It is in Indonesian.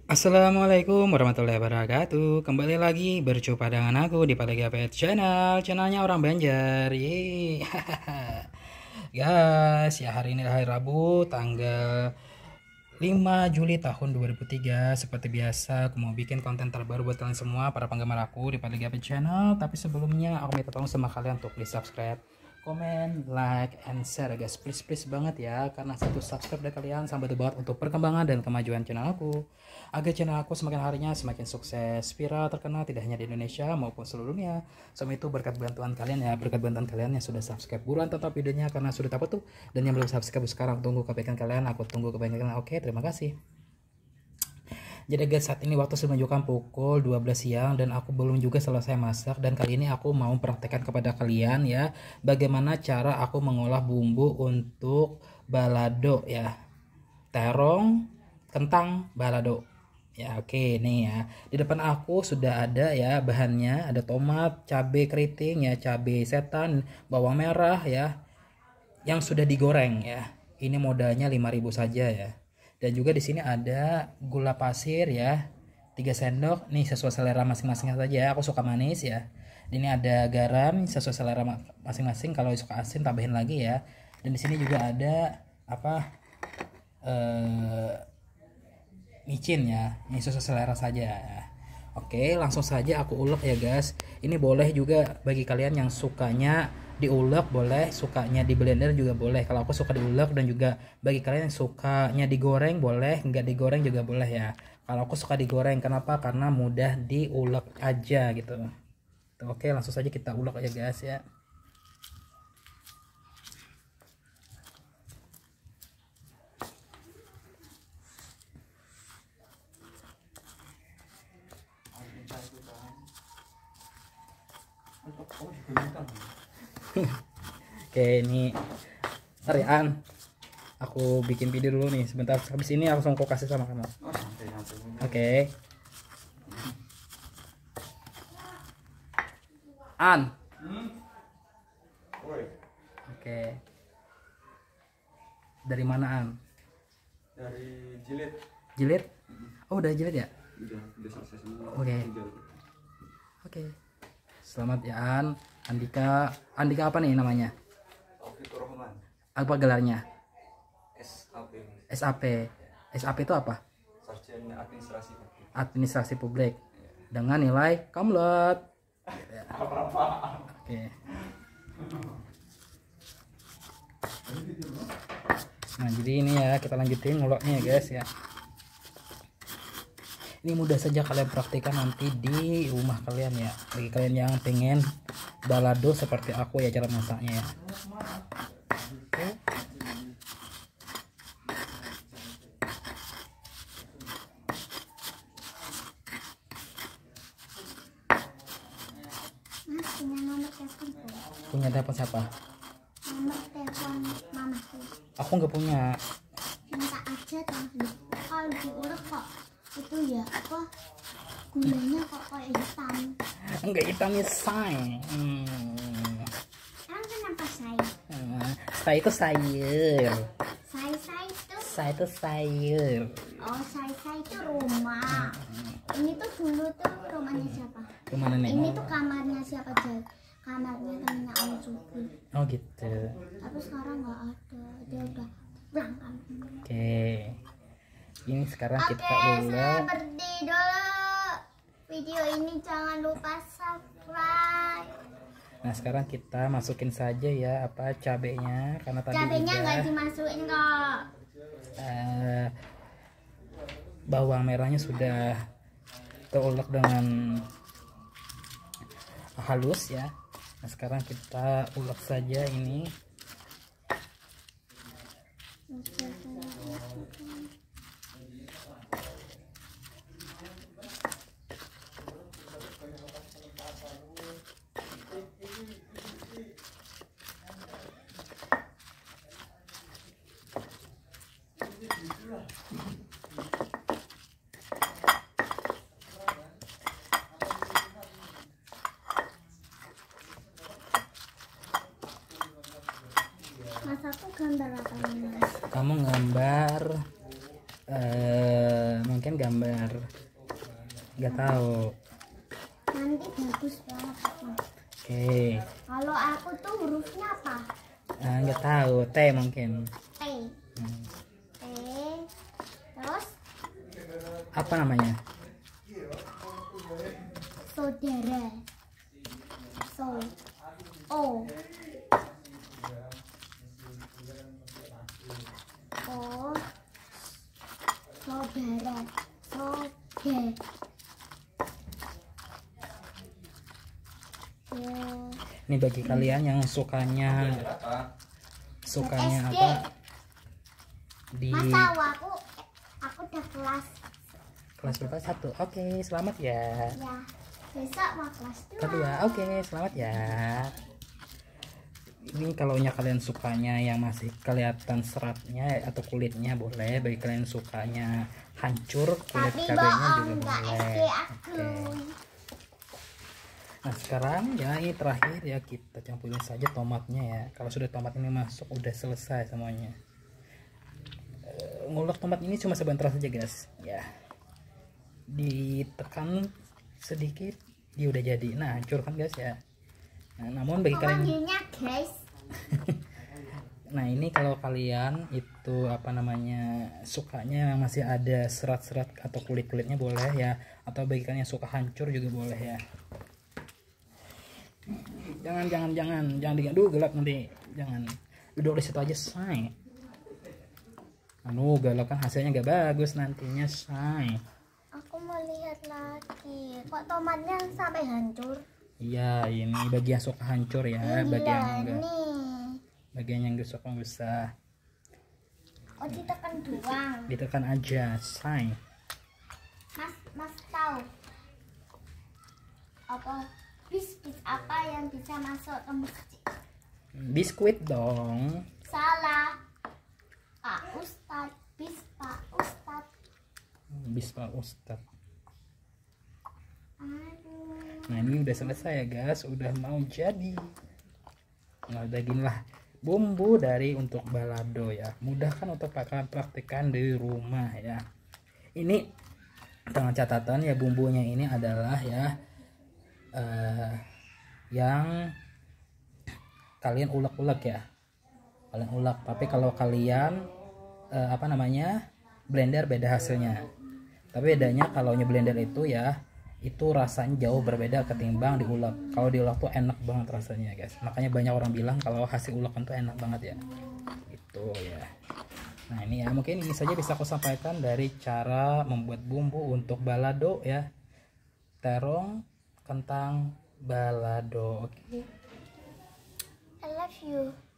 Assalamualaikum warahmatullahi wabarakatuh. Kembali lagi berjumpa dengan aku di Pada Gapet channelnya orang Banjar. Yeay. Guys, ya hari ini hari Rabu tanggal 5 Juli tahun 2003. Seperti biasa aku mau bikin konten terbaru buat kalian semua para penggemar aku di Pada Gapet channel. Tapi sebelumnya aku minta tolong sama kalian untuk please subscribe, comment, like, and share guys, please banget ya, karena satu subscribe dari kalian sampai banget untuk perkembangan dan kemajuan channel aku, agar channel aku semakin harinya semakin sukses, viral, terkenal tidak hanya di Indonesia maupun seluruh dunia. Semua itu berkat bantuan kalian ya, berkat bantuan kalian yang sudah subscribe. Buruan tonton videonya karena sudah tahu tuh, dan yang belum subscribe sekarang tunggu kebaikan kalian, aku tunggu kebaikan kalian. Oke, terima kasih. Jadi guys, saat ini waktu sudah menunjukkan pukul 12 siang dan aku belum juga selesai masak, dan kali ini aku mau praktekkan kepada kalian ya bagaimana cara aku mengolah bumbu untuk balado ya. Terong, kentang, balado. Ya oke nih ya. Di depan aku sudah ada ya bahannya, ada tomat, cabai keriting ya, cabai setan, bawang merah ya yang sudah digoreng ya. Ini modalnya 5.000 saja ya. Dan juga di sini ada gula pasir ya, 3 sendok. Nih sesuai selera masing-masing saja ya. Aku suka manis ya. Ini ada garam sesuai selera masing-masing. Kalau suka asin tambahin lagi ya. Dan di sini juga ada apa? Micin ya. Ini sesuai selera saja ya. Oke, langsung saja aku ulek ya guys. Ini boleh juga bagi kalian yang sukanya diulek boleh, sukanya di blender juga boleh. Kalau aku suka diulek, dan juga bagi kalian yang sukanya digoreng boleh, nggak digoreng juga boleh ya. Kalau aku suka digoreng, kenapa? Karena mudah diulek aja gitu. Oke, langsung saja kita ulek ya guys ya. Oke, ini Rian, aku bikin video dulu nih sebentar, habis ini langsung aku kasih sama kamu. Oke. An. Oke. Dari mana An? Dari jilid. Jilid? Oh udah jilid ya? Udah selesai semua. Oke. Selamat ya An. Andika apa nih namanya? Fitur Rahman. Apa gelarnya? SAP. SAP. SAP itu apa? Sarjana Administrasi Publik. Administrasi Publik. Dengan nilai kamlat. Oke. Nah jadi ini ya, kita lanjutin nguleknya ya guys ya. Ini mudah saja kalian praktikkan nanti di rumah kalian ya, bagi kalian yang pengen balado seperti aku ya cara masaknya ya. Punya telepon siapa? Nomor telepon mamaku. Aku nggak punya. Minta aja dong. Kalau diulek kok itu ya apa, gulanya kok kayak hitam. Enggak hitamnya say. Emang kenapa say? Say itu sayur. Say Say itu. itu sayur. Oh, say itu rumah. Ini tuh dulu tuh rumahnya siapa? Rumah nenek. Ini tuh kamarnya siapa aja? Kamarnya temennya Om Subri. Oh gitu. Tapi sekarang nggak ada. Dia udah pulang kampung. Oke. Ini sekarang kita Saya ulek. berhenti dulu. Video ini jangan lupa subscribe. Nah sekarang kita masukin saja ya apa cabenya, karena tadi Cabenya nggak udah dimasukin kok. Bawang merahnya sudah terulek dengan halus ya. Nah sekarang kita ulek saja ini. mungkin gambar, nggak tahu. Nanti bagus banget. Oke. Kalau aku tuh hurufnya apa? Nggak tahu, T mungkin. T. T. Terus Apa namanya? saudara. So. O. O. Saudara. Soge. Ini bagi kalian yang sukanya SD. apa di Mas tahu aku udah kelas berapa? 1. Oke, selamat ya. ya. Besok mau kelas 2. Kedua, oke, selamat ya. Ini kalau kalian sukanya yang masih kelihatan seratnya atau kulitnya boleh. Bagi kalian sukanya hancur kulit Tapi KB-nya juga bohong nggak SD boleh. aku. Oke. Nah sekarang ya ini terakhir ya, kita campurin saja tomatnya ya. Kalau sudah tomat ini masuk udah selesai semuanya. Ngulek tomat ini cuma sebentar saja guys ya, ditekan sedikit dia udah jadi. Nah hancur kan guys ya. Nah, namun bagi kalian Manggilnya guys. nah ini kalau kalian itu apa namanya sukanya masih ada serat-serat atau kulit-kulitnya boleh ya, atau bagi kalian yang suka hancur juga boleh ya. Jangan aduh gelap nanti, jangan duduk di situ aja say. Anu galak kan hasilnya gak bagus nantinya say. Aku mau lihat lagi. Kok tomatnya sampai hancur? Iya ini bagian suka hancur ya, bagian enggak, nih. bagian yang gak suka nggak usah Oh ditekan doang. ditekan aja say. Mas tahu apa biskuit apa yang bisa masuk ke masjid? Biskuit dong. Salah. Pak Ustadz. Pak Ustadz. Bispa Ustad. Aduh. Nah ini udah selesai ya guys, udah mau jadi. Nah udah ginilah bumbu dari untuk balado ya, mudah kan untuk kalian praktikkan di rumah ya. Ini dengan catatan ya, bumbunya ini adalah ya yang kalian ulek-ulek ya, kalian ulek. Tapi kalau kalian apa namanya blender beda hasilnya. Tapi bedanya kalau blender itu ya, itu rasanya jauh berbeda ketimbang diulek. Kalau diulek tuh enak banget rasanya guys, makanya banyak orang bilang kalau hasil ulekan tuh enak banget ya itu ya. Nah ini ya mungkin ini saja bisa aku sampaikan dari cara membuat bumbu untuk balado ya, terong kentang balado. Oke. I love you.